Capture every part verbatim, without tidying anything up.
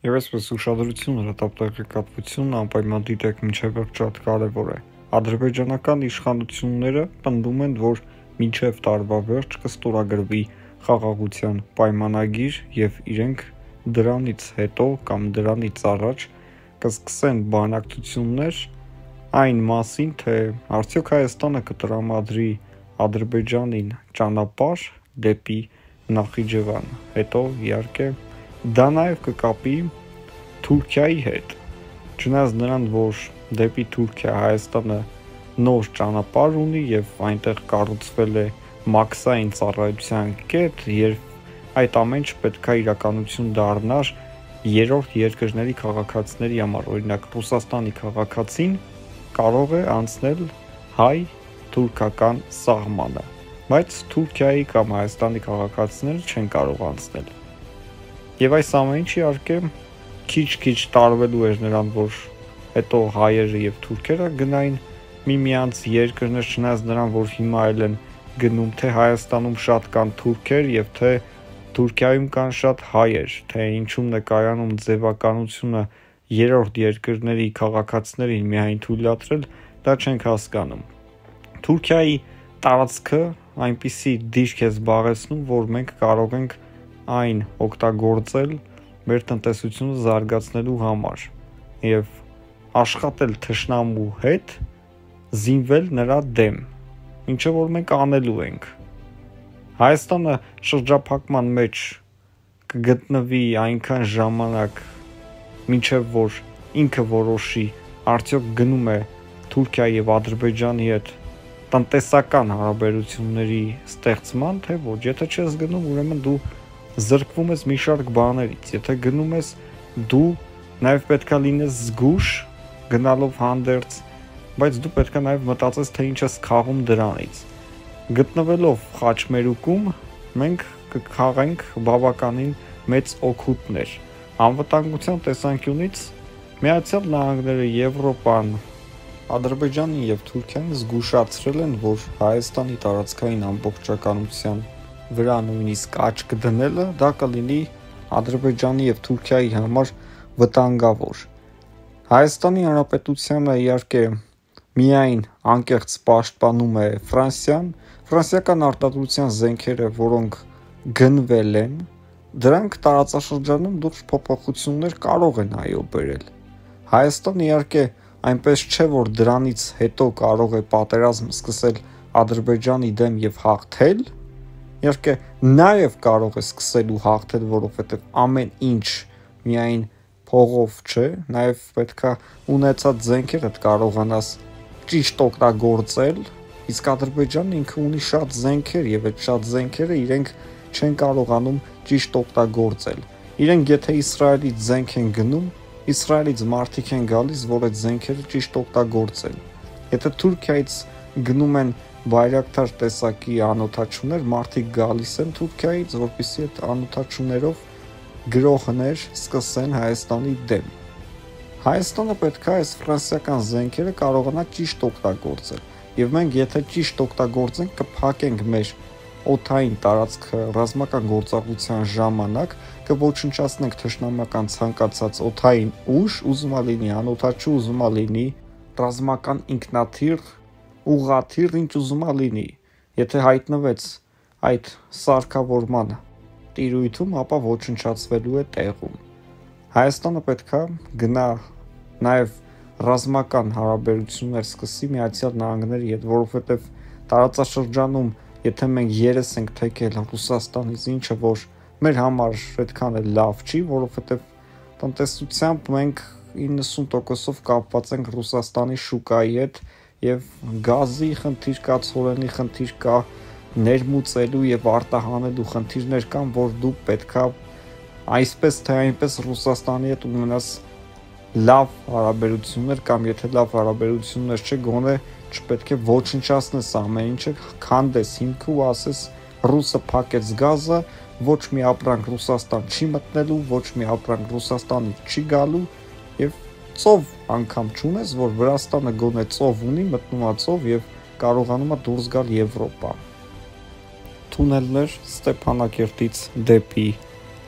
Եվ այսպես ուշադրությունը, հետապտեղեկատվությունն անպայման դիտեք մինչև վերջ շատ կարևոր է։ Ադրբեջանական իշխանությունները պնդում են, որ մինչև տարվա վերջ կստորագրվի խաղաղության պայմանագիր եւ իրենք դրանից հետո կամ դրանից առաջ կսկսեն բանակցություններ այն մասին, թե արդյոք Հայաստանը կտրամադրի Ադրբեջանին ճանապարհ դեպի Նախիջևան, հետո իհարկե դա նաև կկապի Թուրքիայի հետ, չնայած նրան, որ դեպի Թուրքիա Հայաստանը նոր ճանապարհ ունի եւ այնտեղ կառուցվել է մաքսային ծառայության կետ, երբ այդ ամենը պետք է իրականություն դառնար երրորդ երկրների քաղաքացիների համար, օրինակ Ռուսաստանի քաղաքացին կարող է անցնել հայ-թուրքական սահմանը, բայց Թուրքիայի կամ Հայաստանի քաղաքացիները չեն կարող անցնել։ Եվ այս ամենը իհարկե քիչ-քիչ տարվելու էր նրան, որ հետո հայերը եւ թուրքերը գնային միմյանց երկրներ, չնայած նրան, որ հիմա էլ են գնում թե Հայաստանում շատ կան թուրքեր եւ թե Թուրքիայում կան շատ հայեր, թե ինչու՞մն է կայանում ձևականությունը երրորդ երկրների քաղաքացիներին միայն թույլատրել, դա չենք հասկանում։ Թուրքիայի տարածքը այնպիսի դիրք է զբաղեցնում, որ մենք կարող ենք այն օգտագործել մեր տնտեսությունը զարգացնելու համար եւ աշխատել թշնամու հետ, զինվել նրա դեմ, ինչը որ մենք անելու ենք։ Հայաստանը շրջափակման մեջ կգտնվի այնքան ժամանակ, մինչև որ ինքը որոշի արդյոք գնում է Թուրքիայի եւ Ադրբեջանի հետ տնտեսական հարաբերությունների ստեղծման, թե ոչ, եթե չես գնում, ուրեմն դու զրկվում ես մի շարք բաներից, եթե գնում ես, դու նաև պետքա լինես զգուշ գնալով հանդերձ, բայց դու պետքա նաև մտածես, թե ինչ ես քաղում դրանից։ Գտնվելով խաչմերուկում, մենք կքաղենք բավականին մեծ օգուտներ։ Անվտանգության տեսանկյունից Միացյալ Նահանգները, Եվրոպան, Ադրբեջանին եւ Թուրքիան զգուշացրել են, որ Հայաստանի տարածքային ամբողջականության վրա նույնիսկ աչք դնելը դա կլինի Ադրբեջանի եւ Թուրքիայի համար վտանգավոր։ Հայաստանի Հանրապետությանը իհարկե միայն անկեղծ պաշտպանում է Ֆրանսիան, ֆրանսիական արտադրության զենքերը, որոնք գնվել են, դրանք տարածաշրջանում դուրս փոփոխություններ կարող են այո բերել։ Հայաստանը իհարկե այնպես չէ, որ դրանից հետո կարող է պատերազմ սկսել Ադրբեջանի դեմ եւ հաղթել, իհարկե նաեւ կարող է սկսել ու հաղթել, որովհետեւ ամեն ինչ միայն փողով չէ, նաեւ պետքա ունեցած զենքերդ կարողանաս ճիշտ օգտագործել, իսկ Ադրբեջանն ինքը ունի շատ զենքեր եւ այդ շատ զենքերը իրենք չեն կարողանում ճիշտ օգտագործել։ Իրենք եթե Իսրայելից զենք են գնում, Իսրայելից մարդիկ են գալիս, որ այդ զենքերը ճիշտ օգտագործեն։ Եթե Թուրքիայից գնում են բայրակտար տեսակի անօթաչուներ, մարդիկ գալիս են Թուրքիայից, որպեսզի այդ անօթաչուներով գրոհներ սկսեն Հայաստանի դեմ։ Հայաստանը պետք է այս ֆրանսիական զենքերը կարողանա ճիշտ օգտագործել, եւ մենք եթե ճիշտ օգտագործենք, կփակենք մեր օդային տարածքը ռազմական գործողության ժամանակ, կոչնչացնենք թշնամական ցանկացած օդային ուժ, ուզում է լինի անօթաչու, ուզում է լինի ռազմական ինքնաթիռ, ուղղաթիռ, ինչ ուզում է լինի։ Եթե հայտնվեց այդ սարքավորման տիրույթում, ապա ոչնչացվելու է տեղում։ Հայաստանը պետքա գնա նաև ռազմական հարաբերություններ սկսի Միացյալ Նահանգների հետ, որովհետև տարածաշրջանում եթե մենք երես ենք թեքել Ռուսաստանից, ինչը որ մեր համար այդքան էլ լավ չի, որովհետև տնտեսությամբ մենք իննսուն տոկոսով կապված ենք Ռուսաստանի շուկայի հետ եւ գազի խնդիր կա, ցորենի խնդիր կա, ներմուծելու եւ արտահանելու խնդիրներ կան, որ դու պետքա այսպես թե այնպես Ռուսաստանի հետ ունենաս լավ հարաբերություններ կամ եթե լավ հարաբերություններ չէ, գոնե չպետք է ոչնչացնես ամեն ինչը, քանդես հիմքը ու ասես ռուսը փակեց գազը, ոչ մի ապրանք Ռուսաստան չի մտնելու, ոչ մի ապրանք Ռուսաստանից չի գալու եւ ծով անգամ չունես, որ Վրաստանը գոնե ծով ունի, մտնում է ծով եւ կարողանում է դուրս գալ Եվրոպա։ Թունելներ Ստեփանակերտից դեպի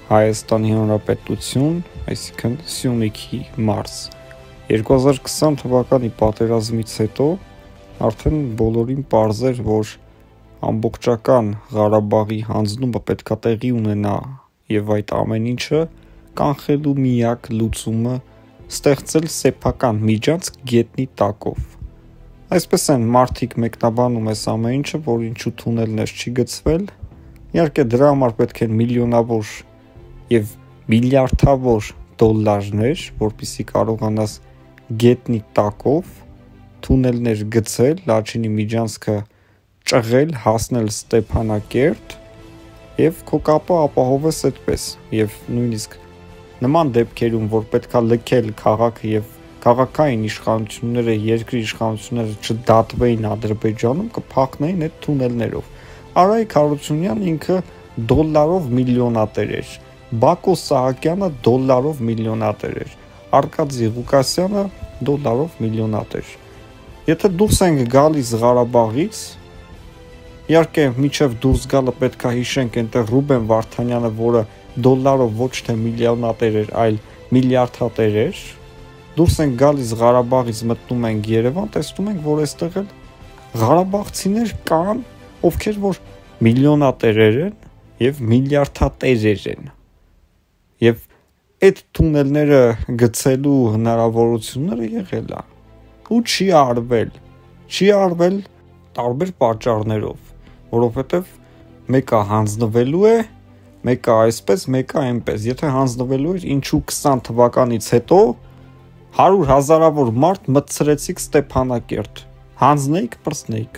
Հայաստանի Հանրապետություն, այսինքն Սյունիքի մարզ։ երկու հազար քսան թվականի պատերազմից հետո արդեն բոլորին պարզ էր, որ ամբողջական Ղարաբաղի հանձնումը պետք է տեղի ունենա եւ այդ ամեն ինչը կանխելու միակ լուծումը ստեղծել սեփական միջանցք գետնի տակով։ Այսպես են մարդիկ մեկնաբանում այս ամեն ինչը, որ ինչու թունելներ չի գծվել։ Իհարկե դրա համար պետք են միլիոնավոր եւ միլիարդավոր դոլարներ, որպեսզի կարողանաս գետնի տակով թունելներ գծել, Լաչինի միջանցքը ճղել, հասնել Ստեփանակերտ եւ քո կապը ապահովես այդպես։ Եվ նույնիսկ նման դեպքերում, որ պետքա լքել քաղաքը եւ քաղաքային իշխանությունները, երկրի իշխանությունները չդատվեին Ադրբեջանում, կփախնեին այդ թունելներով։ Արայիկ Հարությունյանն ինքը դոլարով միլիոնատեր էր, Բակո Սահակյանը դոլարով միլիոնատեր էր, Արկադի Ղուկասյանը դոլարով միլիոնատեր։ Եթե դուրս ենք գալիս Ղարաբաղից, իհարկե միջև դուրս գալը պետք է հիշենք այնտեղ Ռուբեն Վարդանյանը, որը դոլարով ոչ թե միլիոնատեր էր, այլ միլիարդատեր էր, դուրս ենք գալիս Ղարաբաղից, մտնում ենք Երևան, տեսնում ենք, որ այստեղ էլ ղարաբաղցիներ կան, ովքեր որ միլիոնատերեր են եւ միլիարդատերեր են։ Եվ այդ թունելները գցելու հնարավորությունները եղել է ու չի արվել, չի արվել տարբեր պատճառներով, որովհետև մեկը հանձնվելու է, մեկը այսպես, մեկը այնպես։ Եթե հանձնվելու էր, ինչու քսան թվականից հետո հարյուր հազարավոր մարդ մտցրեցիք Ստեփանակերտ, հանձնեիք, պրծնեիք։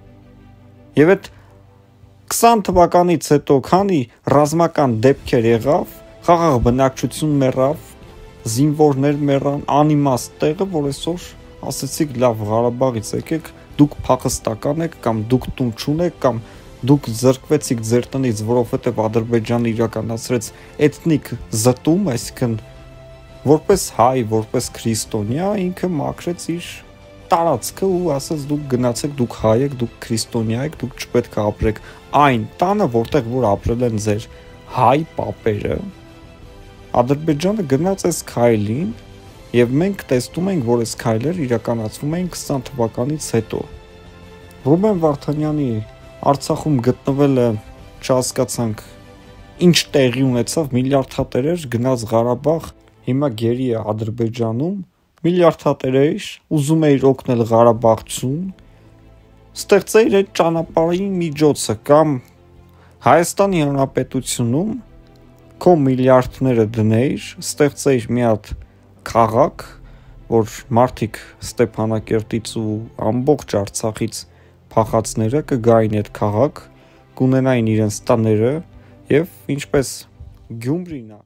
Եվ այդ քսան թվականից հետո քանի ռազմական դեպքեր եղավ, խաղաղ բնակչություն մեռավ, զինվորներ մեռան, անիմաստ տեղը, որ այսօր ասեցիք լավ Ղարաբաղից եկեք, դուք փախստական եք կամ դուք տուն չունեք կամ դուք զրկվեցիք ձեր տնից, որովհետև Ադրբեջանը իրականացրեց էթնիկ զտում, այսինքն որպես հայ, որպես քրիստոնյա ինքը մաքրեց իր տարածքը ու ասաց դուք գնացեք, դուք հայ եք, դուք քրիստոնյա եք, դուք չպետք է ապրեք այն տանը, որտեղ որ ապրել են ձեր հայ պապերը։ Ադրբեջանը գնաց այս քայլին եւ մենք տեսնում ենք, որ այս քայլերը իրականացվում էին քսան թվականից հետո։ Ռուբեն Վարդանյանի Արցախում գտնվելը չհասկացանք ինչ տեղի ունեցավ, միլիարդատեր էր, գնաց Ղարաբաղ, հիմա գերի է Ադրբեջանում, միլիարդատեր էր, ուզում էր օգնել Ղարաբաղցուն, ստեղծեիր այդ ճանապարհի միջոցը կամ Հայաստանի Հանրապետությունում քո միլիարդները դնեիր, ստեղծեիր մի հատ քաղաք, որ մարդիկ Ստեփանակերտից ու ամբողջ Արցախից փախածները կգային այդ քաղաք, կունենային իրենց տները եւ ինչպես Գյումրին